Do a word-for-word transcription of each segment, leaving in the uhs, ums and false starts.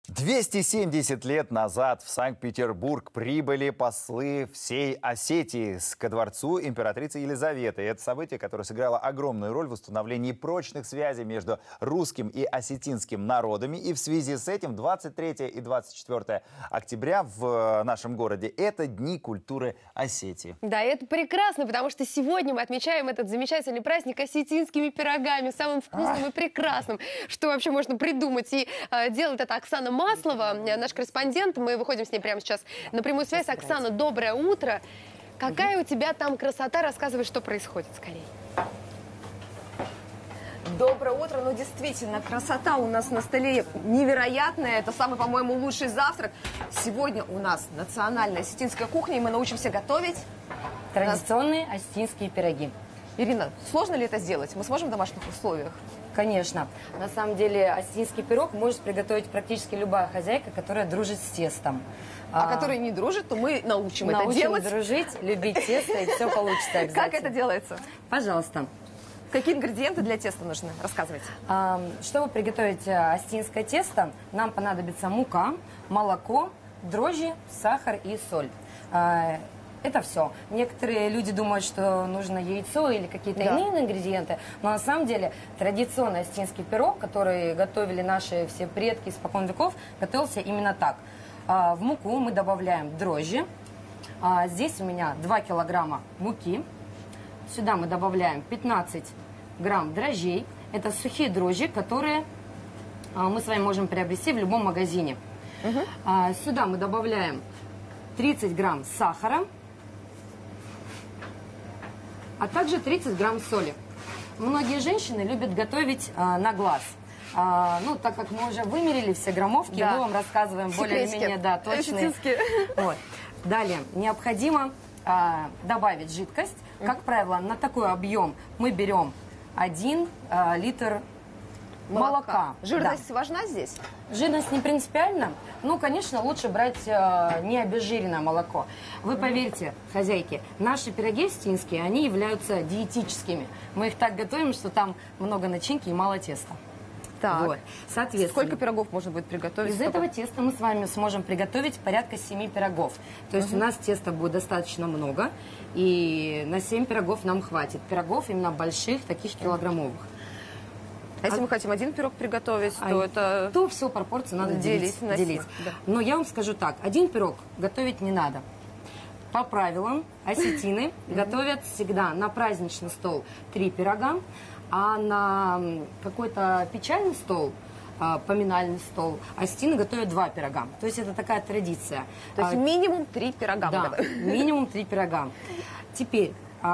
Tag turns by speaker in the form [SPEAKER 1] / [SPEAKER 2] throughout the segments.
[SPEAKER 1] двести семьдесят лет назад в Санкт-Петербург прибыли послы всей Осетии ко дворцу императрицы Елизаветы. И это событие, которое сыграло огромную роль в установлении прочных связей между русским и осетинским народами. И в связи с этим двадцать третье и двадцать четвёртое октября в нашем городе – это Дни культуры Осетии.
[SPEAKER 2] Да, и это прекрасно, потому что сегодня мы отмечаем этот замечательный праздник осетинскими пирогами, самым вкусным и прекрасным, что вообще можно придумать. И э, делает это Оксана Маслова, наш корреспондент. Мы выходим с ней прямо сейчас на прямую связь. Оксана, доброе утро. Какая у тебя там красота? Рассказывай, что происходит скорее.
[SPEAKER 3] Доброе утро. Ну, действительно, красота у нас на столе невероятная. Это самый, по-моему, лучший завтрак. Сегодня у нас национальная осетинская кухня, и мы научимся готовить
[SPEAKER 4] традиционные осетинские пироги.
[SPEAKER 3] Ирина, сложно ли это сделать? Мы сможем в домашних условиях?
[SPEAKER 4] Конечно. На самом деле осетинский пирог может приготовить практически любая хозяйка, которая дружит с тестом.
[SPEAKER 3] А, а которая не дружит, то мы научим, научим это делать.
[SPEAKER 4] дружить, любить тесто, и все получится обязательно.
[SPEAKER 3] Как это делается?
[SPEAKER 4] Пожалуйста.
[SPEAKER 3] Какие ингредиенты для теста нужны? Рассказывайте.
[SPEAKER 4] А, чтобы приготовить осетинское тесто, нам понадобится мука, молоко, дрожжи, сахар и соль. А, Это все. Некоторые люди думают, что нужно яйцо или какие-то да. иные ингредиенты, но на самом деле традиционный осетинский пирог, который готовили наши все предки испокон веков, готовился именно так. В муку мы добавляем дрожжи. Здесь у меня два килограмма муки. Сюда мы добавляем пятнадцать грамм дрожжей. Это сухие дрожжи, которые мы с вами можем приобрести в любом магазине. Угу. Сюда мы добавляем тридцать грамм сахара, а также тридцать грамм соли. Многие женщины любят готовить а, на глаз. А, ну, так как мы уже вымерили все граммовки, да. мы вам рассказываем более-менее да, точные. Вот. Далее, необходимо а, добавить жидкость. Как правило, на такой объем мы берем один а, литр молока. молока.
[SPEAKER 3] Жирность
[SPEAKER 4] да.
[SPEAKER 3] важна здесь?
[SPEAKER 4] Жирность не принципиально. Ну, конечно, лучше брать э, не обезжиренное молоко. Вы поверьте, хозяйки, наши пироги осетинские, они являются диетическими. Мы их так готовим, что там много начинки и мало теста.
[SPEAKER 3] Так.
[SPEAKER 4] Вот. Соответственно,
[SPEAKER 3] сколько пирогов можно будет приготовить?
[SPEAKER 4] Из этого теста мы с вами сможем приготовить порядка семи пирогов. То есть угу. у нас теста будет достаточно много, и на семь пирогов нам хватит. Пирогов именно больших, таких килограммовых.
[SPEAKER 3] А если а... мы хотим один пирог приготовить,
[SPEAKER 4] а
[SPEAKER 3] то это...
[SPEAKER 4] То все пропорции надо делить. делить, делить. Да. Но я вам скажу так, один пирог готовить не надо. По правилам осетины готовят всегда на праздничный стол три пирога, а на какой-то печальный стол, поминальный стол, осетины готовят два пирога. То есть это такая традиция.
[SPEAKER 3] То есть минимум три пирога.
[SPEAKER 4] Да, минимум три пирога. Теперь...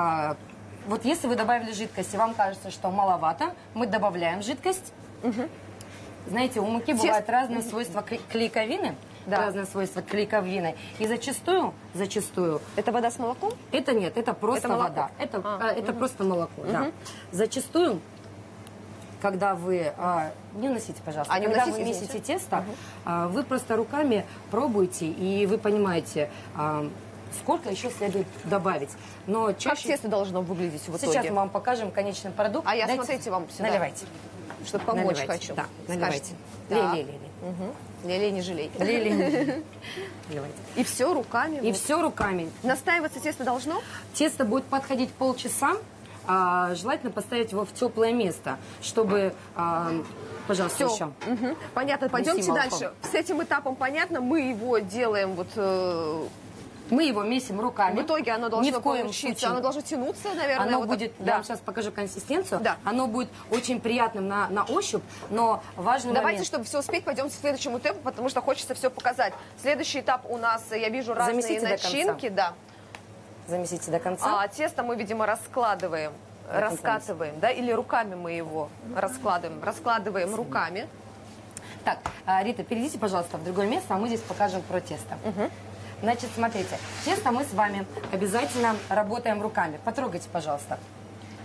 [SPEAKER 4] Вот если вы добавили жидкость, и вам кажется, что маловато, мы добавляем жидкость. Угу. Знаете, у муки Тест... бывают разные угу. свойства клейковины, да. разные свойства клейковины. И зачастую, зачастую...
[SPEAKER 3] Это вода с молоком?
[SPEAKER 4] Это нет, это просто
[SPEAKER 3] это
[SPEAKER 4] вода. Это,
[SPEAKER 3] а,
[SPEAKER 4] это
[SPEAKER 3] угу.
[SPEAKER 4] просто молоко,
[SPEAKER 3] угу.
[SPEAKER 4] да. Зачастую, когда вы... А, не уносите, пожалуйста.
[SPEAKER 3] А, не
[SPEAKER 4] когда
[SPEAKER 3] уносите,
[SPEAKER 4] вы месите
[SPEAKER 3] извините.
[SPEAKER 4] тесто,
[SPEAKER 3] угу.
[SPEAKER 4] а, вы просто руками пробуете, и вы понимаете... А, сколько еще следует добавить. Но чаще...
[SPEAKER 3] Как тесто должно выглядеть в итоге?
[SPEAKER 4] Сейчас мы вам покажем конечный продукт.
[SPEAKER 3] А я,
[SPEAKER 4] Дайте...
[SPEAKER 3] смотрите, вам сюда.
[SPEAKER 4] Наливайте.
[SPEAKER 3] Чтобы помочь
[SPEAKER 4] наливайте.
[SPEAKER 3] хочу.
[SPEAKER 4] Да, наливайте. Лей-лей-лей.
[SPEAKER 3] Угу. Лей-лей, не жалей.
[SPEAKER 4] Лей-лей.
[SPEAKER 3] И все руками?
[SPEAKER 4] И
[SPEAKER 3] вот.
[SPEAKER 4] все руками.
[SPEAKER 3] Настаиваться тесто должно?
[SPEAKER 4] Тесто будет подходить полчаса. А, желательно поставить его в теплое место, чтобы... А, пожалуйста,
[SPEAKER 3] все.
[SPEAKER 4] еще.
[SPEAKER 3] Угу. Понятно. Пойдемте
[SPEAKER 4] Неси
[SPEAKER 3] дальше.
[SPEAKER 4] молоко.
[SPEAKER 3] С этим этапом понятно. Мы его делаем вот... Э
[SPEAKER 4] Мы его месим руками.
[SPEAKER 3] В итоге оно должно
[SPEAKER 4] Ни в коем
[SPEAKER 3] получиться.
[SPEAKER 4] случае.
[SPEAKER 3] Оно должно тянуться, наверное.
[SPEAKER 4] Оно
[SPEAKER 3] вот
[SPEAKER 4] будет,
[SPEAKER 3] так.
[SPEAKER 4] я вам сейчас покажу консистенцию.
[SPEAKER 3] Да.
[SPEAKER 4] Оно будет очень приятным на, на ощупь, но важный
[SPEAKER 3] Давайте,
[SPEAKER 4] момент.
[SPEAKER 3] чтобы все успеть, пойдем к следующему этапу, потому что хочется все показать. Следующий этап у нас, я вижу, разные
[SPEAKER 4] Замесите
[SPEAKER 3] начинки. Да.
[SPEAKER 4] Замесите до конца.
[SPEAKER 3] А тесто мы, видимо, раскладываем, до раскатываем, да, или руками мы его раскладываем. Раскладываем Спасибо. руками.
[SPEAKER 4] Так, Рита, перейдите, пожалуйста, в другое место, а мы здесь покажем про тесто. Угу. Значит, смотрите, тесто мы с вами обязательно работаем руками. Потрогайте, пожалуйста.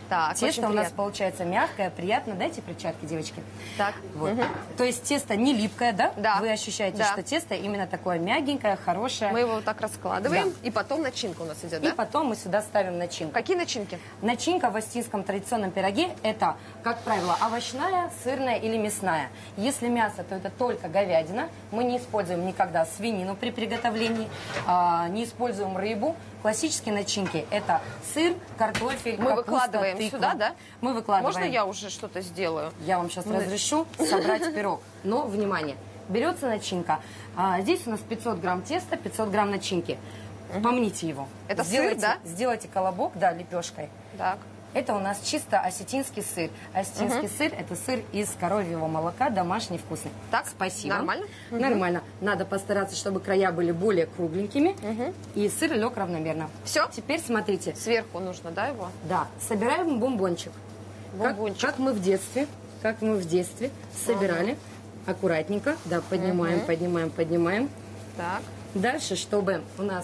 [SPEAKER 2] Так, очень
[SPEAKER 4] Тесто у нас
[SPEAKER 2] приятно.
[SPEAKER 4] получается мягкое, приятно. Дайте перчатки, девочки.
[SPEAKER 2] Так.
[SPEAKER 4] Вот. То есть тесто не липкое, да?
[SPEAKER 2] Да.
[SPEAKER 4] Вы ощущаете,
[SPEAKER 2] Да.
[SPEAKER 4] что тесто именно такое мягенькое, хорошее.
[SPEAKER 2] Мы его вот так раскладываем,
[SPEAKER 4] Да.
[SPEAKER 2] и потом начинка у нас идет,
[SPEAKER 4] И
[SPEAKER 2] да?
[SPEAKER 4] потом мы сюда ставим начинку.
[SPEAKER 2] Какие начинки?
[SPEAKER 4] Начинка в астинском традиционном пироге – это, как правило, овощная, сырная или мясная. Если мясо, то это только говядина. Мы не используем никогда свинину при приготовлении, а, не используем рыбу. Классические начинки – это сыр, картофель,
[SPEAKER 2] Мы
[SPEAKER 4] капуста,
[SPEAKER 2] выкладываем
[SPEAKER 4] тыква.
[SPEAKER 2] сюда, да?
[SPEAKER 4] Мы выкладываем.
[SPEAKER 2] Можно я уже что-то сделаю?
[SPEAKER 4] Я вам сейчас
[SPEAKER 2] Мы-
[SPEAKER 4] разрешу собрать пирог. Но, внимание, берется начинка. А, здесь у нас пятьсот грамм теста, пятьсот грамм начинки. Помните его.
[SPEAKER 2] Это сыр,
[SPEAKER 4] сделайте,
[SPEAKER 2] да?
[SPEAKER 4] Сделайте колобок, да, лепешкой.
[SPEAKER 2] Так.
[SPEAKER 4] Это у нас чисто осетинский сыр. Осетинский сыр – это сыр из коровьего молока, домашний, вкусный.
[SPEAKER 2] Так,
[SPEAKER 4] Спасибо.
[SPEAKER 2] нормально?
[SPEAKER 4] Нормально. Надо постараться, чтобы края были более кругленькими. И сыр лег равномерно.
[SPEAKER 2] Всё?
[SPEAKER 4] Теперь смотрите.
[SPEAKER 2] Сверху нужно, да, его?
[SPEAKER 4] Да, собираем бомбончик. Как-
[SPEAKER 2] Бомбончик.
[SPEAKER 4] Как, мы в детстве, как мы в детстве собирали. Аккуратненько. Да, поднимаем, поднимаем, поднимаем.
[SPEAKER 2] Так.
[SPEAKER 4] Дальше, чтобы у нас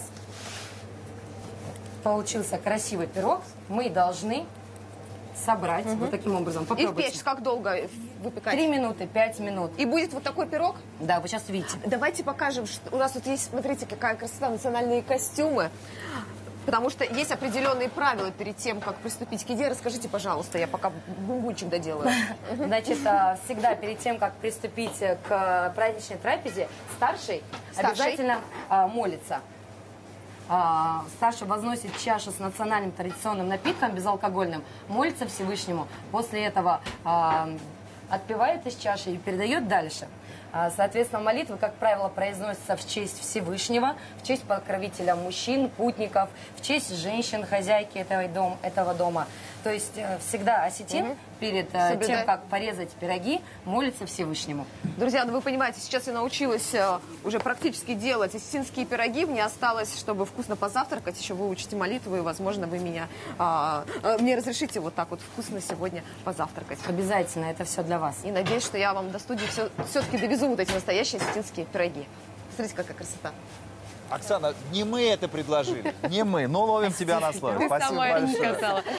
[SPEAKER 4] получился красивый пирог, мы должны собрать вот таким образом.
[SPEAKER 2] И в
[SPEAKER 4] Попробуйте.
[SPEAKER 2] печь как долго выпекать?
[SPEAKER 4] Три минуты, пять минут.
[SPEAKER 2] И будет вот такой пирог?
[SPEAKER 4] Да, вы сейчас увидите.
[SPEAKER 2] Давайте покажем, что у нас тут есть, смотрите, какая красота, национальные костюмы. Потому что есть определенные правила перед тем, как приступить к еде. Расскажите, пожалуйста, я пока бумбульчик доделаю.
[SPEAKER 4] Значит, а, всегда перед тем, как приступить к праздничной трапезе, старший,
[SPEAKER 2] Старший.
[SPEAKER 4] обязательно а, молится. А, старший возносит чашу с национальным традиционным напитком безалкогольным, молится Всевышнему. После этого а, отпивает из чаши и передает дальше. А, Соответственно, молитвы, как правило, произносятся в честь Всевышнего, в честь покровителя мужчин, путников, в честь женщин, хозяйки этого дома. Этого дома. То есть э, всегда осетин перед э,
[SPEAKER 2] Соблюдает.
[SPEAKER 4] тем, как порезать пироги, молится Всевышнему.
[SPEAKER 2] Друзья, ну вы понимаете, сейчас я научилась э, уже практически делать осетинские пироги. Мне осталось, чтобы вкусно позавтракать, еще выучите молитву, и, возможно, вы меня, а, э, мне разрешите вот так вот вкусно сегодня позавтракать.
[SPEAKER 4] Обязательно, это все для вас.
[SPEAKER 2] И надеюсь, что я вам до студии все, все-таки довезу вот эти настоящие осетинские пироги. Смотрите, какая красота.
[SPEAKER 1] Оксана, не мы это предложили. Не мы, но ловим тебя на слове.
[SPEAKER 2] Ты
[SPEAKER 1] Спасибо
[SPEAKER 2] сама это
[SPEAKER 1] большое.
[SPEAKER 2] сказала.